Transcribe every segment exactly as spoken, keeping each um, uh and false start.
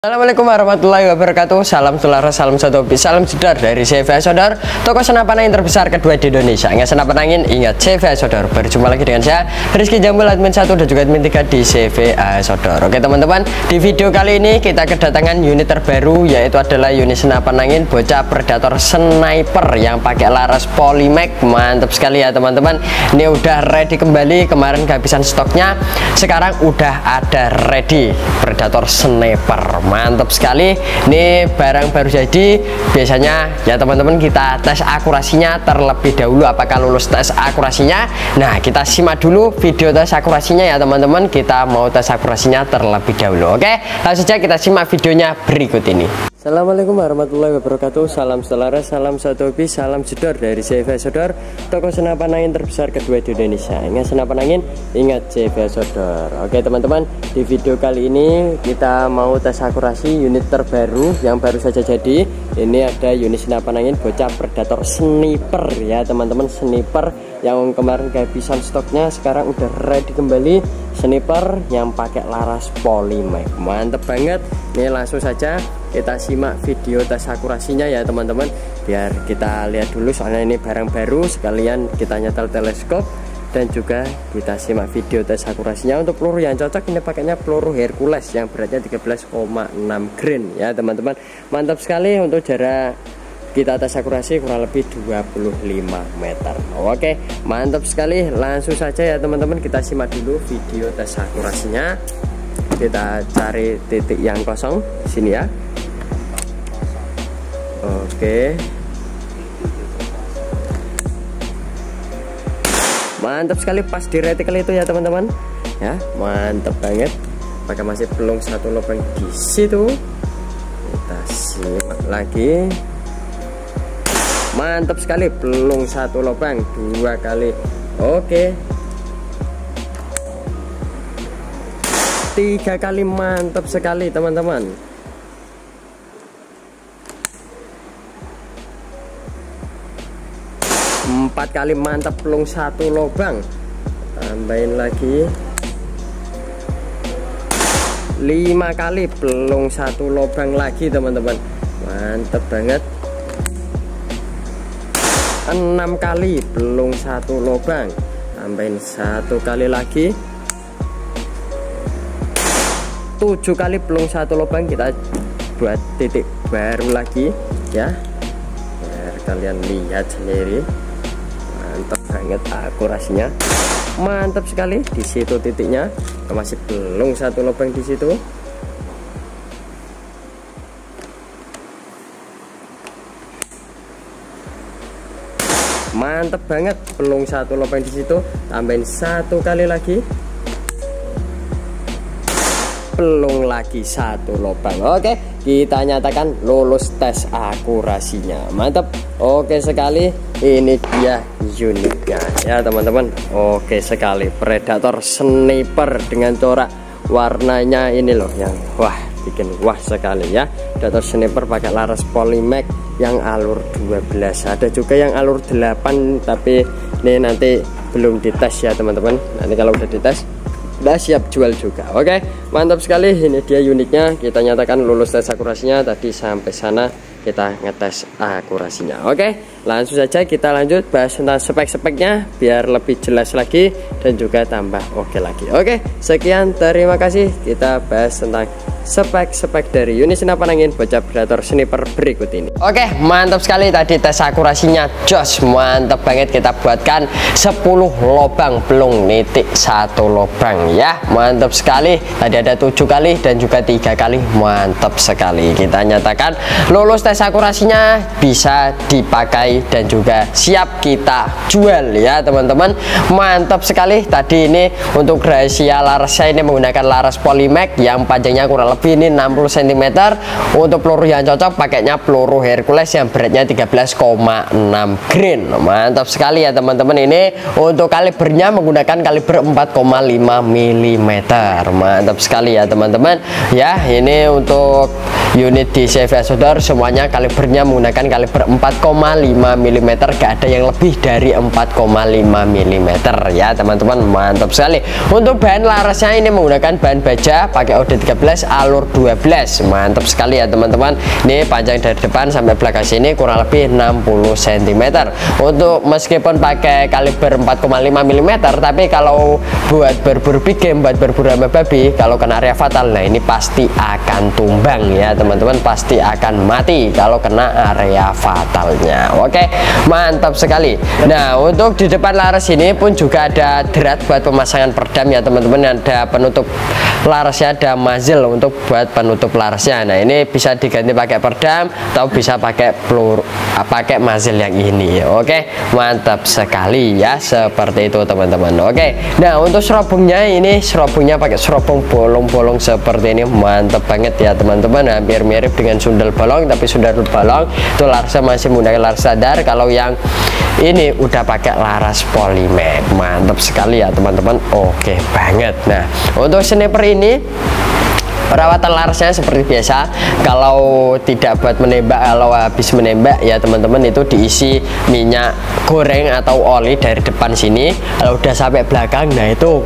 Assalamualaikum warahmatullahi wabarakatuh. Salam saudara, salam satu hobi, salam jedar dari C V A Sodor, toko senapan angin terbesar kedua di Indonesia. Ingat senapan angin, ingat C V A Sodor. Berjumpa lagi dengan saya Rizky Jambul, admin satu dan juga admin tiga di C V A Sodor. Oke teman-teman, di video kali ini kita kedatangan unit terbaru, yaitu adalah unit senapan angin bocah predator sniper yang pakai laras Polymac. Mantap sekali ya teman-teman. Ini udah ready kembali, kemarin kehabisan stoknya, sekarang udah ada ready predator sniper. Mantap sekali, ini barang baru jadi. Biasanya ya teman-teman kita tes akurasinya terlebih dahulu, apakah lulus tes akurasinya. Nah kita simak dulu video tes akurasinya ya teman-teman. Kita mau tes akurasinya terlebih dahulu. Oke, langsung saja kita simak videonya berikut ini. Assalamualaikum warahmatullahi wabarakatuh. Salam selera, salam satu hobi, salam jedor dari C V A Sodor, toko senapan angin terbesar kedua di Indonesia. Ingat senapan angin, ingat C V A Sodor. Oke teman-teman, di video kali ini kita mau tes akurasi unit terbaru yang baru saja jadi. Ini ada unit senapan angin bocah predator sniper ya teman-teman. Sniper yang kemarin kehabisan stoknya, sekarang udah ready kembali. Sniper yang pakai laras Polymac. Mantep banget. Ini langsung saja kita simak video tes akurasinya ya teman-teman, biar kita lihat dulu, soalnya ini barang baru, sekalian kita nyetel teleskop dan juga kita simak video tes akurasinya. Untuk peluru yang cocok ini pakainya peluru Hercules yang beratnya tiga belas koma enam grain ya teman-teman. Mantap sekali. Untuk jarak kita tes akurasi kurang lebih dua puluh lima meter. Oke, mantap sekali. Langsung saja ya teman-teman, kita simak dulu video tes akurasinya. Kita cari titik yang kosong di sini ya. Oke, mantap sekali, pas di retikel itu ya teman-teman ya. Mantap banget, pakai masih pelung satu lubang di situ. Kita simak lagi. Mantap sekali, pelung satu lubang dua kali. Oke, tiga kali. Mantap sekali teman-teman. Empat kali. Mantap, pelung satu lubang. Tambahin lagi. Lima kali, pelung satu lubang lagi teman-teman. Mantap banget. Enam kali, pelung satu lubang. Tambahin satu kali lagi. Tujuh kali, pelung satu lubang. Kita buat titik baru lagi ya, biar kalian lihat sendiri. Mantap banget akurasinya. Mantap sekali. Di situ titiknya, masih belum satu lubang di situ. Mantap banget, pelung satu lubang di situ. Tambahin satu kali lagi. Pelung lagi satu lubang. Oke, kita nyatakan lulus tes akurasinya. Mantap. Oke sekali. Ini dia unitnya ya teman-teman. Oke sekali, predator sniper dengan corak warnanya ini loh yang wah, bikin wah sekali ya. Predator sniper pakai laras Polymac yang alur dua belas. Ada juga yang alur delapan, tapi ini nanti belum dites ya teman-teman. Nanti kalau udah dites udah siap jual juga. Oke, mantap sekali. Ini dia unitnya. Kita nyatakan lulus tes akurasinya. Tadi sampai sana kita ngetes akurasinya. Oke, langsung saja kita lanjut bahas tentang spek-speknya biar lebih jelas lagi dan juga tambah oke lagi. Oke, sekian, terima kasih. Kita bahas tentang spek-spek dari unit senapan angin bocah predator sniper berikut ini. Oke, mantap sekali. Tadi tes akurasinya jos, mantap banget. Kita buatkan sepuluh lubang, pelung nitik satu lubang ya. Mantap sekali. Tadi ada tujuh kali dan juga tiga kali. Mantap sekali. Kita nyatakan lulus tes akurasinya, bisa dipakai dan juga siap kita jual ya teman-teman. Mantap sekali. Tadi ini untuk rahasia larasnya, ini menggunakan laras Polymac yang panjangnya kurang lebih ini enam puluh sentimeter. Untuk peluru yang cocok pakainya peluru Hercules yang beratnya tiga belas koma enam grain. Mantap sekali ya teman-teman. Ini untuk kalibernya menggunakan kaliber empat koma lima milimeter. Mantap sekali ya teman-teman ya. Ini untuk unit di C V Sodor semuanya kalibernya menggunakan kaliber empat koma lima milimeter, gak ada yang lebih dari empat koma lima milimeter ya teman-teman. Mantap sekali. Untuk bahan larasnya ini menggunakan bahan baja pakai O D tiga belas alur dua belas. Mantap sekali ya teman-teman. Ini panjang dari depan sampai belakang sini kurang lebih enam puluh sentimeter. Untuk meskipun pakai kaliber empat koma lima milimeter, tapi kalau buat berburu big game, buat berburu sama babi, kalau kena area fatal, nah ini pasti akan tumbang ya teman-teman, pasti akan mati kalau kena area fatalnya. Oke, mantap sekali. Nah, untuk di depan laras ini pun juga ada drat buat pemasangan peredam ya teman-teman. Ada penutup larasnya, ada muzzle untuk buat penutup larasnya. Nah, ini bisa diganti pakai peredam atau bisa pakai peluru, pakai muzzle yang ini. Oke, mantap sekali ya, seperti itu teman-teman. Oke, nah untuk serobongnya ini serobongnya pakai serobong bolong-bolong seperti ini. Mantap banget ya teman-teman, hampir mirip dengan sundel bolong, tapi sundel bolong itu larasnya masih menggunakan laras standar. Kalau yang ini udah pakai laras Polymac. Mantap sekali ya teman-teman. Oke banget. Nah, untuk sniper ini perawatan larasnya seperti biasa. Kalau tidak buat menembak, kalau habis menembak ya teman-teman itu diisi minyak goreng atau oli dari depan sini. Kalau udah sampai belakang, nah itu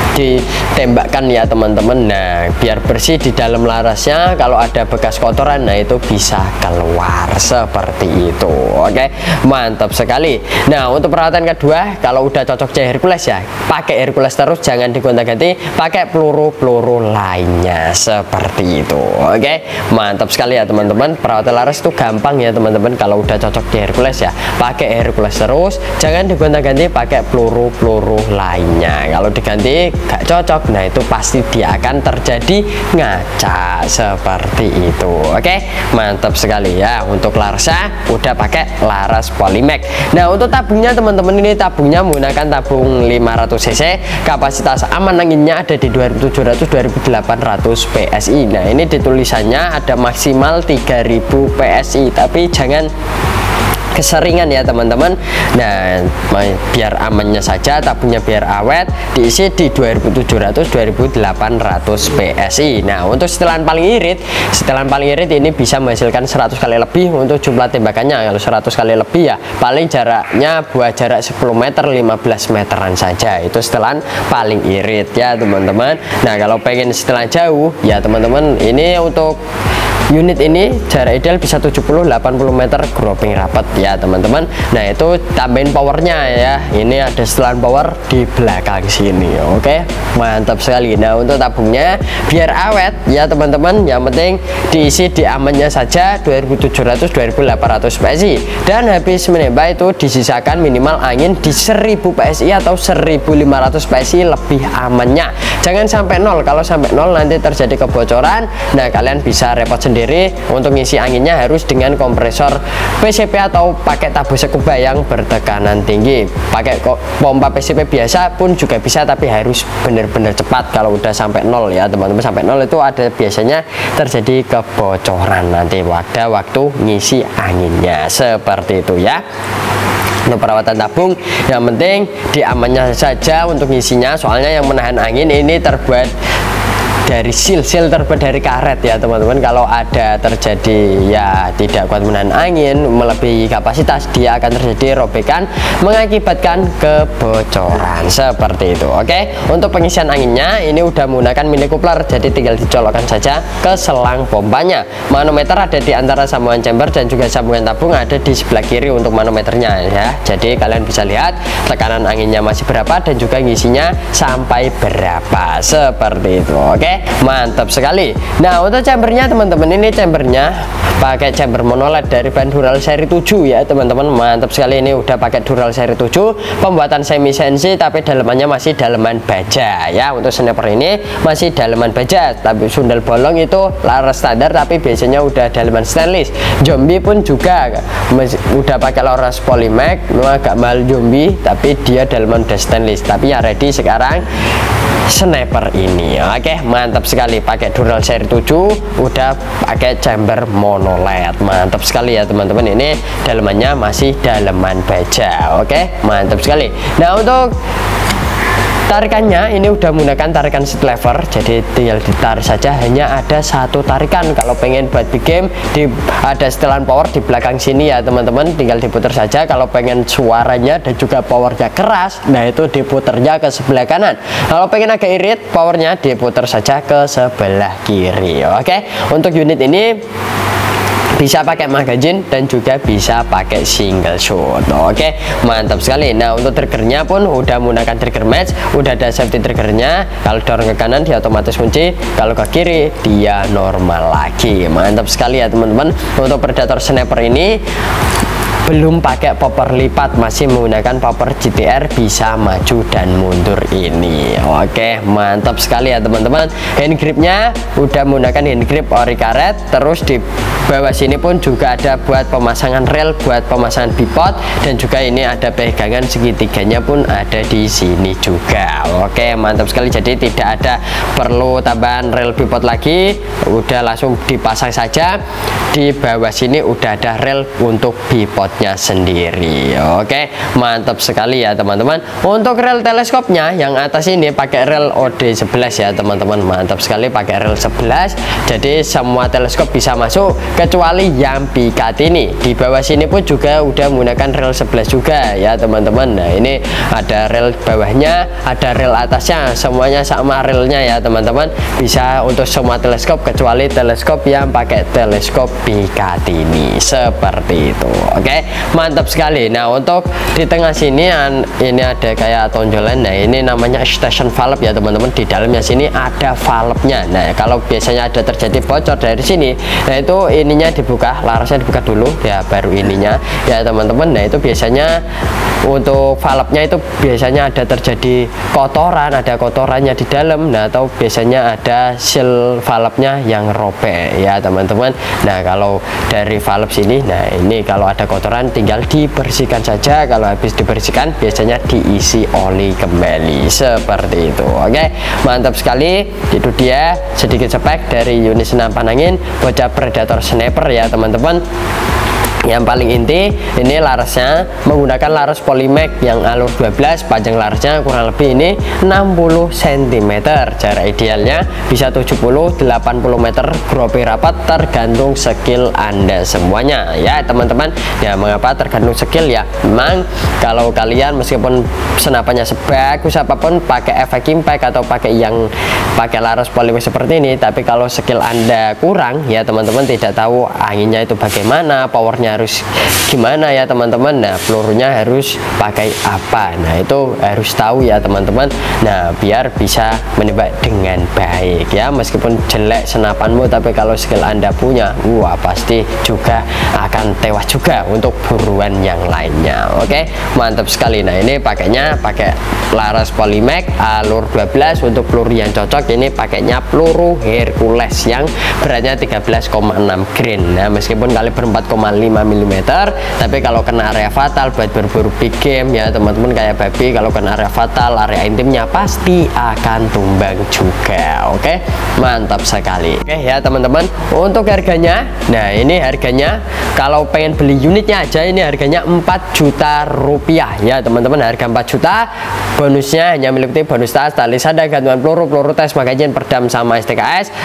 ditembakkan ya teman-teman. Nah, biar bersih di dalam larasnya. Kalau ada bekas kotoran, nah itu bisa keluar seperti itu. Oke, mantap sekali. Nah, untuk perawatan kedua, kalau udah cocok Hercules ya pakai Hercules terus, jangan digonta-ganti, pakai peluru-peluru lainnya seperti itu. Oke, mantap sekali ya teman-teman. Perawatan laras itu gampang ya teman-teman. Kalau udah cocok di Hercules ya pakai Hercules terus, jangan digonta-ganti, pakai peluru-peluru lainnya. Kalau diganti gak cocok, nah itu pasti dia akan terjadi ngaca seperti itu. Oke, mantap sekali ya. Untuk larasnya udah pakai laras Polymac. Nah, untuk tabungnya teman-teman, ini tabungnya menggunakan tabung lima ratus cc, kapasitas aman anginnya ada di dua ribu tujuh ratus sampai dua ribu delapan ratus P S I. Nah, ini di tulisannya ada maksimal tiga ribu P S I, tapi jangan keseringan ya teman-teman. Nah, biar amannya saja, tabungnya biar awet, diisi di dua ribu tujuh ratus sampai dua ribu delapan ratus P S I. Nah, untuk setelan paling irit, setelan paling irit ini bisa menghasilkan seratus kali lebih untuk jumlah tembakannya. Kalau seratus kali lebih ya paling jaraknya buat jarak sepuluh meter, lima belas meteran saja. Itu setelan paling irit ya teman-teman. Nah, kalau pengen setelan jauh ya teman-teman, ini untuk unit ini jarak ideal bisa tujuh puluh sampai delapan puluh meter grouping rapat ya teman-teman. Nah, itu tambahin powernya ya. Ini ada setelan power di belakang sini. Oke, mantap sekali. Nah, untuk tabungnya biar awet ya teman-teman, yang penting diisi di amannya saja dua ribu tujuh ratus sampai dua ribu delapan ratus P S I, dan habis menembak itu disisakan minimal angin di seribu P S I atau seribu lima ratus P S I lebih amannya. Jangan sampai nol. Kalau sampai nol nanti terjadi kebocoran. Nah, kalian bisa repot sendiri. Untuk ngisi anginnya harus dengan kompresor P C P atau pakai tabung scuba yang bertekanan tinggi. Pakai pompa P C P biasa pun juga bisa, tapi harus benar-benar cepat. Kalau udah sampai nol ya teman-teman, sampai nol itu ada biasanya terjadi kebocoran nanti pada waktu ngisi anginnya seperti itu ya. Untuk perawatan tabung yang penting di amannya saja untuk ngisinya, soalnya yang menahan angin ini terbuat dari seal, seal terbuat dari karet ya teman-teman. Kalau ada terjadi ya tidak kuat menahan angin melebihi kapasitas, dia akan terjadi robekan mengakibatkan kebocoran seperti itu. Oke, untuk pengisian anginnya ini udah menggunakan mini coupler, jadi tinggal dicolokkan saja ke selang pompanya. Manometer ada di antara sambungan chamber dan juga sambungan tabung ada di sebelah kiri untuk manometernya ya. Jadi kalian bisa lihat tekanan anginnya masih berapa dan juga ngisinya sampai berapa seperti itu. Oke, mantap sekali. Nah, untuk chambernya teman-teman, ini chambernya pakai chamber monoled dari bahan Dural seri tujuh ya teman-teman. Mantap sekali, ini udah pakai Dural seri tujuh, pembuatan semi C N C tapi dalemannya masih daleman baja ya. Untuk sniper ini masih daleman baja, tapi sundel bolong itu laras standar tapi biasanya udah daleman stainless. Zombie pun juga udah pakai laras Polymac, agak mahal zombie tapi dia daleman udah stainless, tapi yang ready sekarang sniper ini. Oke, mantap sekali, pakai Dural seri tujuh, udah pakai chamber monoled. Mantap sekali ya teman-teman, ini dalemannya masih daleman baja. Oke, mantap sekali. Nah, untuk Tarikannya ini udah menggunakan tarikan seat lever, jadi tinggal ditarik saja, hanya ada satu tarikan. Kalau pengen buat big game di ada setelan power di belakang sini ya teman-teman, tinggal diputar saja. Kalau pengen suaranya dan juga powernya keras, nah itu diputarnya ke sebelah kanan. Kalau pengen agak irit, powernya diputar saja ke sebelah kiri. Oke, untuk unit ini bisa pakai magazine dan juga bisa pakai single shot. Oke, mantap sekali. Nah, untuk triggernya pun udah menggunakan trigger match, udah ada safety triggernya. Kalau dorong ke kanan dia otomatis kunci, kalau ke kiri dia normal lagi. Mantap sekali ya teman-teman. Untuk Predator Sniper ini belum pakai popper lipat, masih menggunakan popper G T R, bisa maju dan mundur ini. Oke, mantap sekali ya teman-teman. Hand gripnya udah menggunakan hand grip ori karet, terus di bawah sini pun juga ada buat pemasangan rel, buat pemasangan bipod, dan juga ini ada pegangan segitiganya pun ada di sini juga. Oke, mantap sekali. Jadi tidak ada perlu tambahan rel bipod lagi, udah langsung dipasang saja. Di bawah sini udah ada rel untuk bipodnya sendiri. Oke, mantap sekali ya teman-teman. Untuk rel teleskopnya yang atas ini pakai rel O D sebelas ya teman-teman. Mantap sekali, pakai rel sebelas, jadi semua teleskop bisa masuk kecuali yang pikat ini. Di bawah sini pun juga udah menggunakan rel sebelas juga ya teman-teman. Nah, ini ada rel bawahnya, ada rel atasnya, semuanya sama relnya ya teman-teman. Bisa untuk semua teleskop kecuali teleskop yang pakai teleskop pikat ini, seperti itu. Oke, mantap sekali. Nah, untuk di tengah sini ini ada kayak tonjolan. Nah, ini namanya extension valve ya teman-teman. Di dalamnya sini ada valve-nya. Nah, kalau biasanya ada terjadi bocor dari sini, nah itu ininya dibuka, larasnya dibuka dulu ya, baru ininya ya teman-teman. Nah, itu biasanya untuk valve-nya itu biasanya ada terjadi kotoran, ada kotorannya di dalam. Nah, atau biasanya ada seal valve-nya yang robek ya teman-teman. Nah, kalau dari valve sini, nah ini kalau ada kotoran tinggal dibersihkan saja. Kalau habis dibersihkan biasanya diisi oli kembali, seperti itu. Oke, mantap sekali. Itu dia sedikit spek dari unit senapan angin bocah Predator Sniper ya teman-teman. Yang paling inti ini larasnya menggunakan laras Polymac yang alur dua belas, panjang larasnya kurang lebih ini enam puluh sentimeter. Jarak idealnya bisa tujuh puluh delapan puluh meter, gropi rapat tergantung skill Anda semuanya ya teman-teman. Ya, mengapa tergantung skill ya? Memang kalau kalian meskipun senapannya sebagus apapun, pakai efek impact atau pakai yang pakai laras Polymac seperti ini, tapi kalau skill Anda kurang ya teman-teman, tidak tahu anginnya itu bagaimana, powernya harus gimana ya teman-teman. Nah, pelurunya harus pakai apa, nah itu harus tahu ya teman-teman. Nah, biar bisa menembak dengan baik ya. Meskipun jelek senapanmu, tapi kalau skill Anda punya, wah pasti juga akan tewas juga untuk buruan yang lainnya. Oke, mantap sekali. Nah, ini pakainya pakai laras Polymac alur dua belas. Untuk peluru yang cocok ini pakainya peluru Hercules yang beratnya tiga belas koma enam grain. Nah, meskipun kaliber empat koma lima milimeter, tapi kalau kena area fatal buat berburu big game ya teman-teman, kayak babi, kalau kena area fatal, area intimnya pasti akan tumbang juga. Oke, mantap sekali. Oke ya teman-teman, untuk harganya, nah ini harganya kalau pengen beli unitnya aja ini harganya empat juta rupiah ya teman-teman. Harga empat juta, bonusnya hanya meliputi bonus tas, tali sada, gantungan peluru, peluru tes, magazin, perdam, sama S T K S.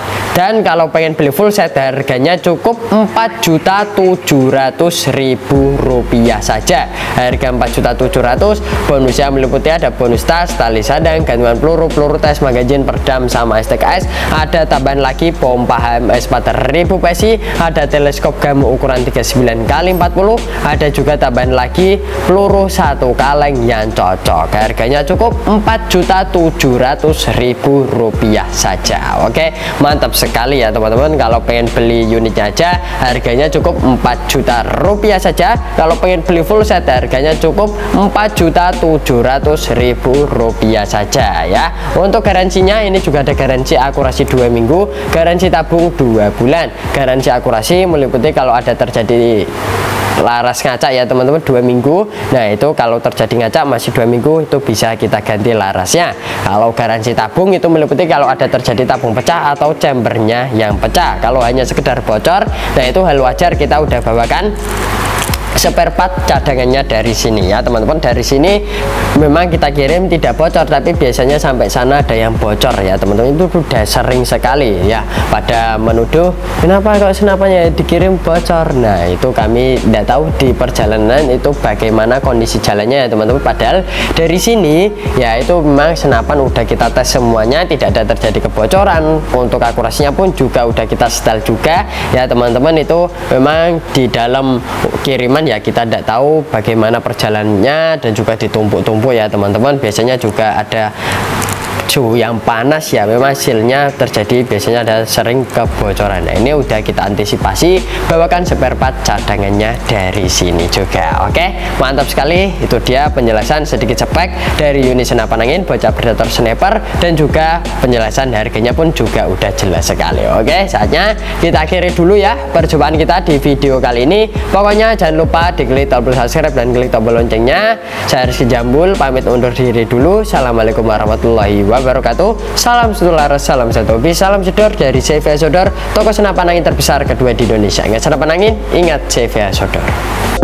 Dan kalau pengen beli full set harganya cukup empat juta tujuh ratus ribu rupiah saja. Harga empat juta tujuh ratus ribu, bonusnya meliputi ada bonus tas, tali sadang, gantungan peluru, peluru tes, magazin, perdam, sama S T K S. Ada tambahan lagi pompa H M S empat ribu P S I, ada teleskop gamu ukuran tiga puluh sembilan kali empat puluh, ada juga tambahan lagi peluru satu kaleng yang cocok. Harganya cukup empat juta tujuh ratus ribu rupiah saja. Oke, mantap sekali ya teman-teman. Kalau pengen beli unitnya aja harganya cukup empat juta rupiah saja. Kalau pengen beli full set harganya cukup empat juta tujuh ratus ribu rupiah saja ya. Untuk garansinya ini juga ada garansi akurasi dua minggu, garansi tabung dua bulan. Garansi akurasi meliputi kalau ada terjadi laras ngaca ya teman-teman dua minggu. Nah, itu kalau terjadi ngaca masih dua minggu itu bisa kita ganti larasnya. Kalau garansi tabung itu meliputi kalau ada terjadi tabung pecah atau chambernya yang pecah. Kalau hanya sekedar bocor, nah itu hal wajar, kita udah bawakan spare part cadangannya dari sini ya teman-teman. Dari sini memang kita kirim tidak bocor, tapi biasanya sampai sana ada yang bocor ya teman-teman. Itu sudah sering sekali ya pada menuduh kenapa kok senapannya dikirim bocor. Nah itu kami tidak tahu di perjalanan itu bagaimana kondisi jalannya ya teman-teman. Padahal dari sini ya itu memang senapan udah kita tes semuanya, tidak ada terjadi kebocoran. Untuk akurasinya pun juga udah kita setel juga ya teman-teman. Itu memang di dalam kiriman ya kita tidak tahu bagaimana perjalanannya dan juga ditumpuk-tumpuk ya teman-teman. Biasanya juga ada suhu yang panas ya, memang hasilnya terjadi biasanya ada sering kebocoran. Nah ini udah kita antisipasi, bawakan spare part cadangannya dari sini juga. Oke, mantap sekali. Itu dia penjelasan sedikit spek dari unit senapan angin bocah predator sniper, dan juga penjelasan harganya pun juga udah jelas sekali. Oke, saatnya kita akhiri dulu ya perjumpaan kita di video kali ini. Pokoknya jangan lupa diklik tombol subscribe dan klik tombol loncengnya. Saya Rizky Jambul pamit undur diri dulu. Assalamualaikum warahmatullahi wabarakatuh. wabarakatuh. Salam satu laras, salam satu hobi, salam jedor dari C V A Sodor, toko senapan angin terbesar kedua di Indonesia. Ingat senapan angin, ingat C V A Sodor.